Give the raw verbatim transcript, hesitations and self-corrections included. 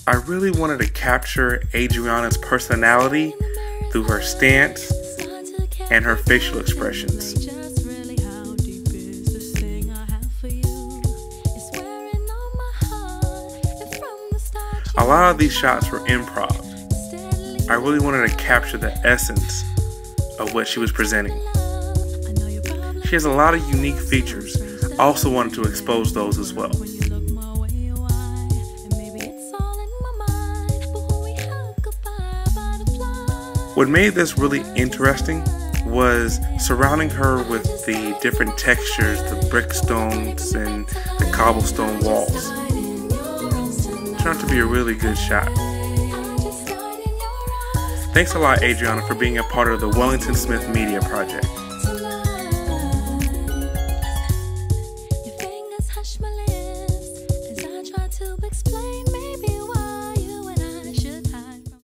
I really wanted to capture Adriana's personality through her stance and her facial expressions. A lot of these shots were improv. I really wanted to capture the essence of what she was presenting. She has a lot of unique features. I also wanted to expose those as well. What made this really interesting was surrounding her with the different textures, the brick stones and the cobblestone walls. It turned out to be a really good shot. Thanks a lot, Adriana, for being a part of the Wellington Smith Media Project. Your fingers hush my lips as I try to explain